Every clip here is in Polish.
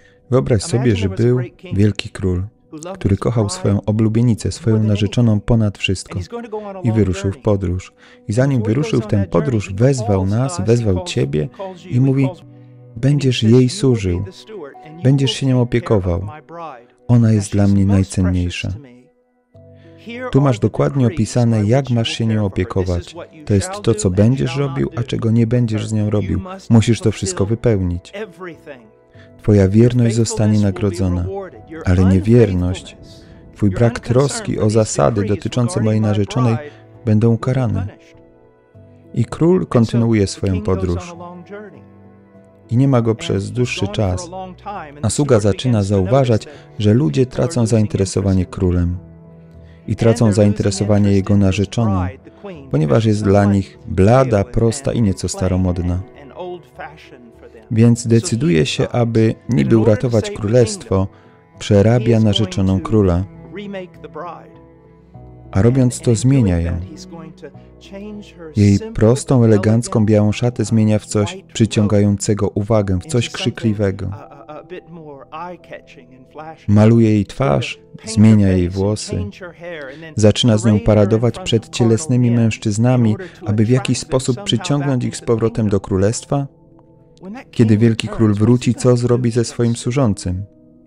Wyobraź sobie, że był wielki król, który kochał swoją oblubienicę, swoją narzeczoną ponad wszystko i wyruszył w podróż. I zanim wyruszył w tę podróż, wezwał nas, wezwał Ciebie i mówi: będziesz jej służył, będziesz się nią opiekował. Ona jest dla mnie najcenniejsza. Tu masz dokładnie opisane, jak masz się nią opiekować. To jest to, co będziesz robił, a czego nie będziesz z nią robił. Musisz to wszystko wypełnić. Twoja wierność zostanie nagrodzona, ale niewierność, Twój brak troski o zasady dotyczące mojej narzeczonej będą ukarane. I król kontynuuje swoją podróż. I nie ma go przez dłuższy czas, a sługa zaczyna zauważać, że ludzie tracą zainteresowanie królem i tracą zainteresowanie jego narzeczoną, ponieważ jest dla nich blada, prosta i nieco staromodna. Więc decyduje się, aby niby uratować królestwo, przerabia narzeczoną króla, a robiąc to zmienia ją. Jej prostą, elegancką, białą szatę zmienia w coś przyciągającego uwagę, w coś krzykliwego. Maluje jej twarz, zmienia jej włosy. Zaczyna z nią paradować przed cielesnymi mężczyznami, aby w jakiś sposób przyciągnąć ich z powrotem do królestwa. Kiedy wielki król wróci, co zrobi ze swoim służącym?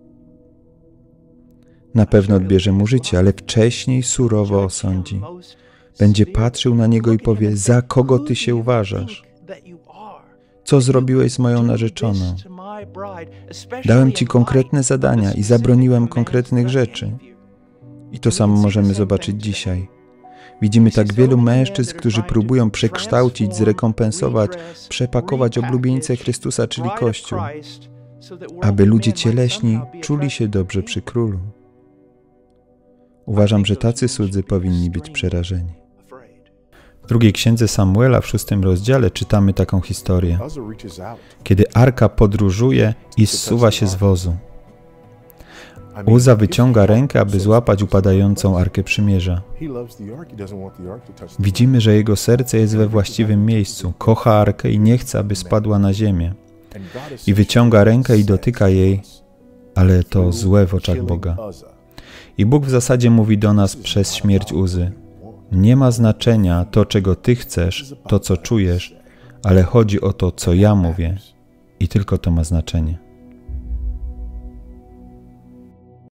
Na pewno odbierze mu życie, ale wcześniej surowo osądzi. Będzie patrzył na niego i powie: za kogo ty się uważasz? Co zrobiłeś z moją narzeczoną? Dałem ci konkretne zadania i zabroniłem konkretnych rzeczy. I to samo możemy zobaczyć dzisiaj. Widzimy tak wielu mężczyzn, którzy próbują przekształcić, zrekompensować, przepakować oblubienicę Chrystusa, czyli Kościół, aby ludzie cieleśni czuli się dobrze przy królu. Uważam, że tacy słudzy powinni być przerażeni. W drugiej księdze Samuela, w 6 rozdziale, czytamy taką historię. Kiedy arka podróżuje i zsuwa się z wozu. Uza wyciąga rękę, aby złapać upadającą Arkę Przymierza. Widzimy, że jego serce jest we właściwym miejscu. Kocha Arkę i nie chce, aby spadła na ziemię. I wyciąga rękę i dotyka jej, ale to złe w oczach Boga. I Bóg w zasadzie mówi do nas przez śmierć Uzy: nie ma znaczenia to, czego ty chcesz, to, co czujesz, ale chodzi o to, co ja mówię. I tylko to ma znaczenie.